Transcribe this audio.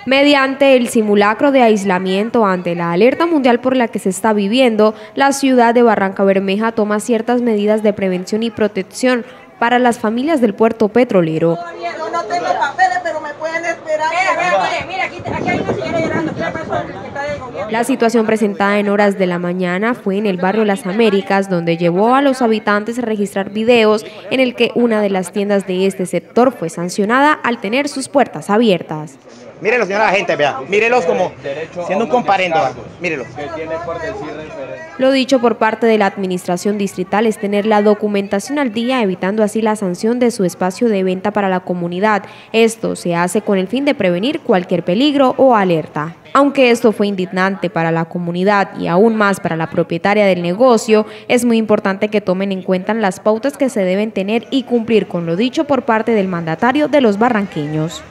Mediante el simulacro de aislamiento ante la alerta mundial por la que se está viviendo, la ciudad de Barrancabermeja toma ciertas medidas de prevención y protección para las familias del puerto petrolero. Yo no tengo papeles, pero me pueden esperar. Mira, aquí hay una señora llorando. La situación presentada en horas de la mañana fue en el barrio Las Américas, donde llevó a los habitantes a registrar videos en el que una de las tiendas de este sector fue sancionada al tener sus puertas abiertas. Mírenlos, señora la gente, vea, mírenlos como siendo un comparendo, mírenlos. Lo dicho por parte de la administración distrital es tener la documentación al día, evitando así la sanción de su espacio de venta para la comunidad. Esto se hace con el fin de prevenir cualquier peligro o alerta. Aunque esto fue indignante para la comunidad y aún más para la propietaria del negocio, es muy importante que tomen en cuenta las pautas que se deben tener y cumplir con lo dicho por parte del mandatario de los barranqueños.